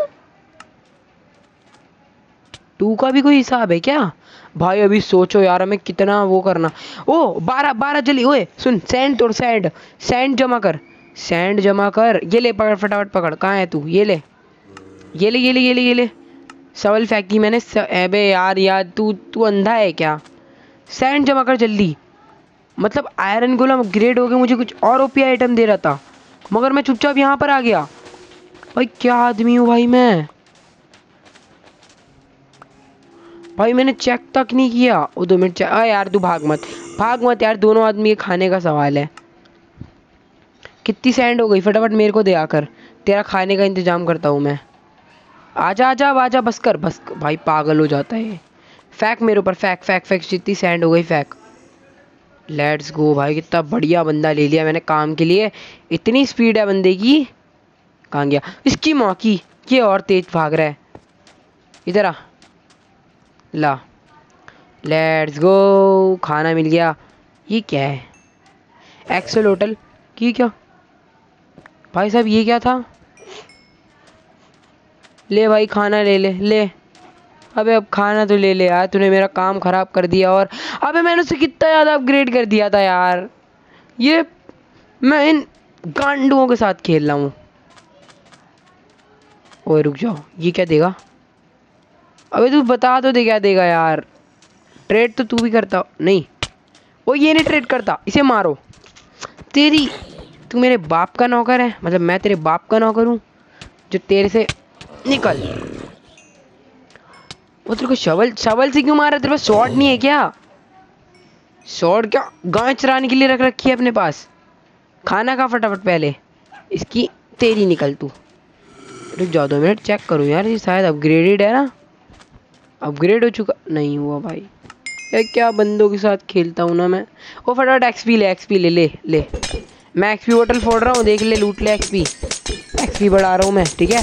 टू का भी कोई हिसाब है क्या भाई? अभी सोचो यार हमें कितना वो करना। ओ बारह बारह जल्दी। ओए सुन, सैंड तोड़, सैंड सैंड जमा कर, सैंड जमा कर। ये ले पकड़, फटाफट पकड़। कहाँ है तू? ये ले ये ले ये ले ये ले ये ले। सवल फेंकी मैंने। अबे यार यार तू तू अंधा है क्या? सैंड जमा कर जल्दी। मतलब आयरन गोलम अपग्रेड हो गया, मुझे कुछ और ओपी आइटम दे रहा था, मगर मैं चुपचाप यहाँ पर आ गया। भाई क्या आदमी हूँ भाई मैं। भाई मैंने चेक तक नहीं किया। वो दो मिनट। आ यार तू भाग मत, भाग मत यार, दोनों आदमी के खाने का सवाल है। कितनी सैंड हो गई? फटाफट मेरे को दे आकर, तेरा खाने का इंतजाम करता हूँ मैं। आजा आजा आजा, बस कर बस कर। भाई पागल हो जाता है। फेंक मेरे ऊपर, फेंक फेंक फेंक, जितनी सैंड हो गई फेंक। लेट्स गो भाई, कितना बढ़िया बंदा ले लिया मैंने काम के लिए। इतनी स्पीड है बंदे की। कहाँ गया? इसकी माँ की, ये और तेज भाग रहा है। इधर आ, ला। लेट्स गो, खाना मिल गया। ये क्या है? एक्सेल होटल की क्या? भाई साहब ये क्या था? ले भाई खाना ले ले ले। अबे अब खाना तो ले ले यार, तूने मेरा काम खराब कर दिया। और अबे मैंने उसे कितना ज़्यादा अपग्रेड कर दिया था यार। ये मैं इन गांडुओं के साथ खेल रहा हूँ। ओए रुक जाओ, ये क्या देगा? अबे तू बता तो दे क्या देगा यार। ट्रेड तो तू भी करता नहीं। ओ ये नहीं ट्रेड करता, इसे मारो। तेरी, तू मेरे बाप का नौकर है? मतलब मैं तेरे बाप का नौकर हूँ जो तेरे से निकल। वो तेरे को शवल शवल से क्यों मारा? तेरे पास शॉर्ट नहीं है क्या? शॉर्ट क्या गाय चराने के लिए रख रखी है अपने पास? खाना खा फटाफट पहले। इसकी तेरी निकल तू। रुक जाओ दो मिनट, चेक करूँ यार, ये शायद अपग्रेडेड है ना? अपग्रेड हो चुका नहीं हुआ भाई। यार क्या बंदों के साथ खेलता हूँ ना मैं। वो फटाफट एक्सपी ले, एक्सपी ले ले ले। मैं एक्सपी बोतल फोड़ रहा हूँ, देख ले, लूट ले एक्सपी। एक्सपी बढ़ा रहा हूँ मैं, ठीक है?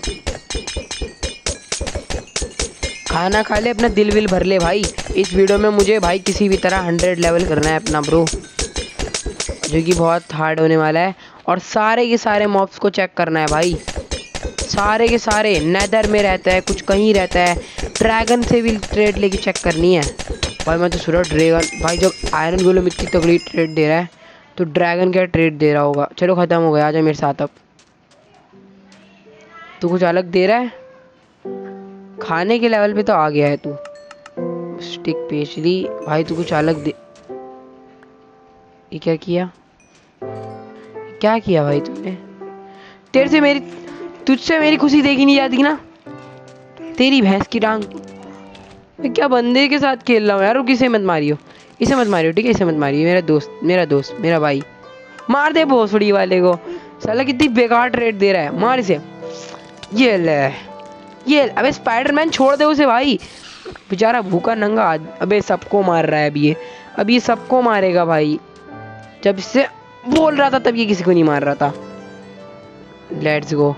खाना खा ले, अपना दिल विल भर ले भाई। इस वीडियो में मुझे भाई किसी भी तरह हंड्रेड लेवल करना है अपना ब्रो, जो कि बहुत हार्ड होने वाला है। और सारे के सारे मॉब्स को चेक करना है भाई, सारे के सारे। नेदर में रहता है, कुछ कहीं रहता है। ड्रैगन से भी ट्रेड लेके चेक करनी है भाई। मैं तो सुना ड्रैगन भाई, जब आयरन गोलम इतनी तगड़ी ट्रेड दे रहा है तो ड्रैगन क्या ट्रेड दे रहा होगा। चलो ख़त्म हो गया, आजा मेरे साथ। अब तू कुछ अलग दे रहा है? खाने के लेवल पे तो आ गया है तू। स्टिक पेशली भाई, तू कुछ अलग दे। ये क्या किया? क्या किया भाई तूने? तेरे से मेरी, तुझसे मेरी खुशी देखी नहीं जाती ना? तेरी भैंस की टांग। मैं क्या बंदे के साथ खेल रहा हूँ यार। किसे मत मारियो, इसे मत मारियो, ठीक है? इसे मत मारियो, मेरा दोस्त, मेरा दोस्त, मेरा भाई। मार दे भोसड़ी वाले को, साला कितनी बेकार ट्रेड दे रहा है। मार इसे। ये ले, ये अबे स्पाइडरमैन छोड़ दे उसे भाई, बेचारा भूखा नंगा। अबे सबको मार रहा है अभी ये, अभी ये सबको मारेगा भाई। जब इससे बोल रहा था तब ये किसी को नहीं मार रहा था। लेट्स गो,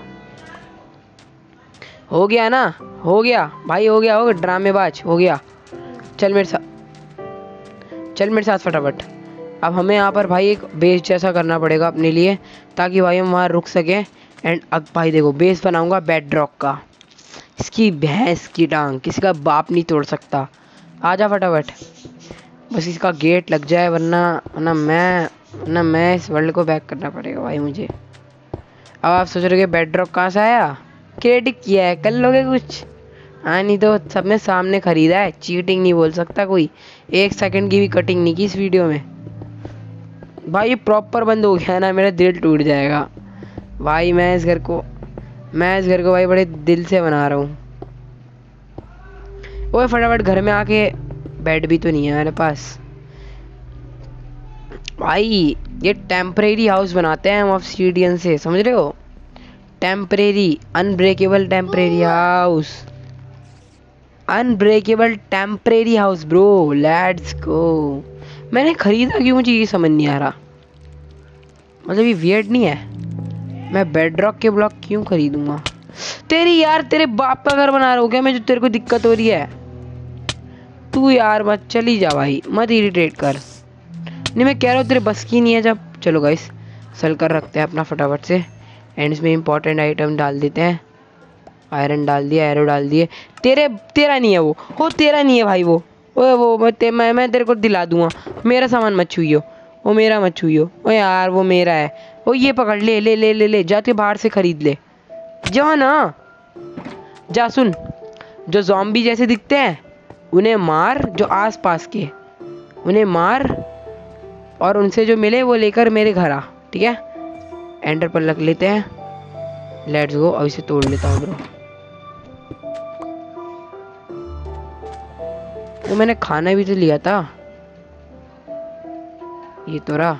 हो गया ना, हो गया भाई, हो गया, हो गया ड्रामेबाज, हो गया। चल मेरे साथ, चल मेरे साथ फटाफट। अब हमें यहाँ पर भाई एक बेस जैसा करना पड़ेगा अपने लिए, ताकि भाई हम वहाँ रुक सकें। एंड अब भाई देखो बेस बनाऊंगा बेड रॉक का, इसकी भैंस की टांग किसी का बाप नहीं तोड़ सकता। आजा फटाफट, बस इसका गेट लग जाए, वरना वरना मैं वरना मैं इस वर्ल्ड को बैक करना पड़ेगा भाई मुझे। अब आप सोच रहे हो बेड रॉक कहाँ से आया? क्रिएट किया है, कर लोगे कुछ? हाँ नहीं तो सब ने सामने खरीदा है, चीटिंग नहीं बोल सकता कोई। एक सेकंड की भी कटिंग नहीं की इस वीडियो में भाई। ये प्रॉपर बंद हो गया ना, मेरा दिल टूट जाएगा भाई। मैं इस घर को मैं इस घर को भाई बड़े दिल से बना रहा हूँ। ओए फटाफट घर में आके, बेड भी तो नहीं है मेरे पास भाई। ये टेम्परेरी हाउस बनाते हैं हम ऑब्सीडियन से, समझ रहे हो? Temporary unbreakable temporary house, unbreakable temporary house bro, let's go. मैंने खरीदा क्यों, मुझे ये समझ नहीं आ रहा। मतलब ये वियर्ड नहीं है, मैं बेडरॉक के ब्लॉक क्यों खरीदूंगा? तेरी यार, तेरे बाप का घर बना रहा हूँ क्या मैं, जो तेरे को दिक्कत हो रही है? तू यार मत चली जा भाई, मत इरिटेट कर। नहीं मैं कह रहा हूँ तेरे बस की नहीं है जब। चलो गाइस सल कर रखते हैं अपना फटाफट से, एंड इसमें इंपॉर्टेंट आइटम डाल देते हैं। आयरन डाल दिया, एरो डाल दिए। तेरे तेरा नहीं है वो हो तेरा नहीं है भाई वो। ओए वो मैं ते, मैं, मैं तेरे को दिला दूंगा, मेरा सामान मत छुइयो, वो मेरा मत छुइयो। ओ यार वो मेरा है। ओ ये पकड़, ले ले ले ले ले, जाके बाहर से खरीद ले, जा ना जा। सुन, जो ज़ॉम्बी जैसे दिखते हैं उन्हें मार, जो आस पास के उन्हें मार, और उनसे जो मिले वो लेकर मेरे घर आ, ठीक है? एंटर पर लग लेते हैं, लेट्स गो। अब इसे तोड़ लेता हूँ ब्रो। तो मैंने खाना भी तो लिया था, ये तो रहा।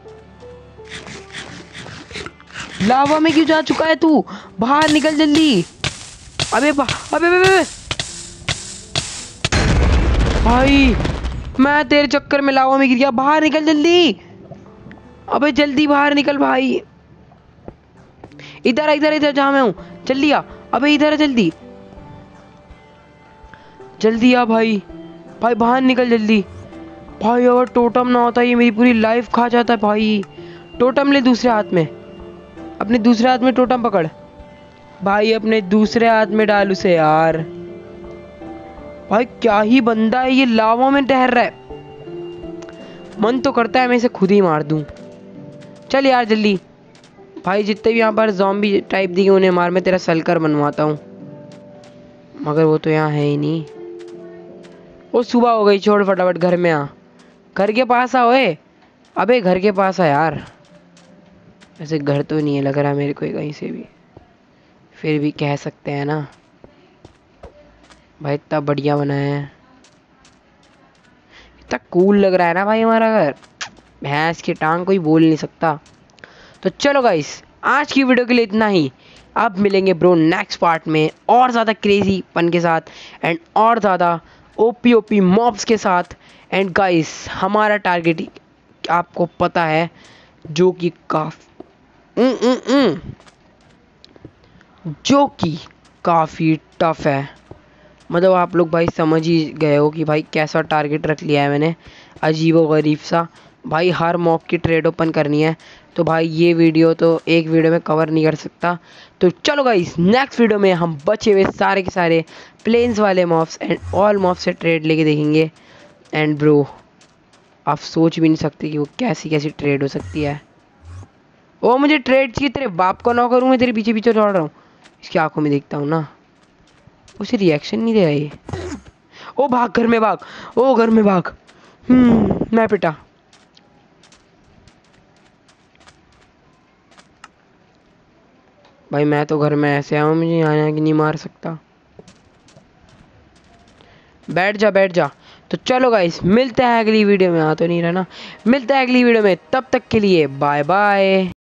लावा में क्यों जा चुका है तू? बाहर निकल जल्दी। अबे अबे अबे अबे भाई, मैं तेरे चक्कर में लावा में गिर गया। बाहर निकल जल्दी, अबे जल्दी बाहर निकल भाई। इधर इधर इधर जहाँ मैं हूँ, जल्दी आ। अबे इधर जल्दी जल्दी आ भाई, भाई बाहर निकल जल्दी भाई। अगर टोटम ना होता ये मेरी पूरी लाइफ खा जाता भाई। टोटम ले दूसरे हाथ में, अपने दूसरे हाथ में टोटम पकड़ भाई, अपने दूसरे हाथ में डाल उसे यार। भाई क्या ही बंदा है ये, लावा में ठहर रहा है। मन तो करता है मैं इसे खुद ही मार दूं। चल यार जल्दी भाई, जितने भी यहाँ पर ज़ॉम्बी टाइप दिखे उन्हें मार, मैं तेरा सलकर बनवाता हूँ। मगर वो तो यहाँ है ही नहीं। वो सुबह हो गई, छोड़ फटाफट घर में आ, घर के पास आ। ओए अबे घर के पास आ यार। ऐसे घर तो नहीं है लग रहा मेरे को कहीं से भी, फिर भी कह सकते हैं ना भाई। इतना बढ़िया बनाया है, इतना कूल लग रहा है ना भाई हमारा घर। भैंस की टांग कोई बोल नहीं सकता। तो चलो गाइस आज की वीडियो के लिए इतना ही। अब मिलेंगे ब्रो नेक्स्ट पार्ट में और ज़्यादा क्रेजी पन के साथ, एंड और ज़्यादा ओपी ओपी मॉब्स के साथ। एंड गाइस हमारा टारगेट आपको पता है, जो कि काफ़ी जो कि काफ़ी टफ है। मतलब आप लोग भाई समझ ही गए हो कि भाई कैसा टारगेट रख लिया है मैंने, अजीबो गरीब सा। भाई हर मॉब की ट्रेड ओपन करनी है, तो भाई ये वीडियो तो एक वीडियो में कवर नहीं कर सकता। तो चलो गाइस नेक्स्ट वीडियो में हम बचे हुए सारे के सारे प्लेन्स वाले मॉब्स एंड ऑल मॉब्स से ट्रेड लेके देखेंगे। एंड ब्रो आप सोच भी नहीं सकते कि वो कैसी कैसी ट्रेड हो सकती है। ओ मुझे ट्रेड चाहिए, तेरे बाप को ना करूँ, मैं तेरे पीछे पीछे दौड़ रहा हूँ। इसकी आंखों में देखता हूँ ना, उसे रिएक्शन नहीं दे रहा ये। ओ भाग घर में भाग, ओ घर में भाग। हम्म मैं पिटा। भाई मैं तो घर में ऐसे आया हूँ, मुझे यहाँ यहाँ की नहीं मार सकता। बैठ जा बैठ जा। तो चलो गाइस मिलते हैं अगली वीडियो में। हाँ तो नहीं रहना, मिलते हैं अगली वीडियो में, तब तक के लिए बाय बाय।